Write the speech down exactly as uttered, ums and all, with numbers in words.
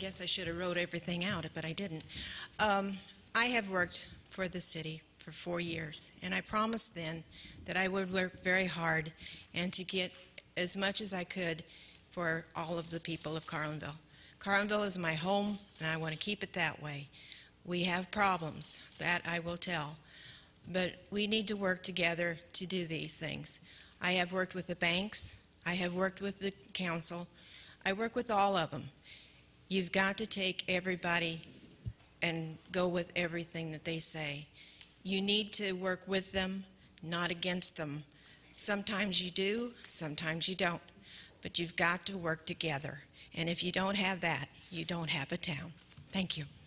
guess I should have wrote everything out, but I didn't. Um, I have worked for the city for four years, and I promised then that I would work very hard and to get as much as I could for all of the people of Carlinville. Carlinville is my home, and I want to keep it that way. We have problems, that I will tell, but we need to work together to do these things. I have worked with the banks. I have worked with the council. I work with all of them. You've got to take everybody and go with everything that they say. You need to work with them, not against them. Sometimes you do, sometimes you don't. But you've got to work together. And if you don't have that, you don't have a town. Thank you.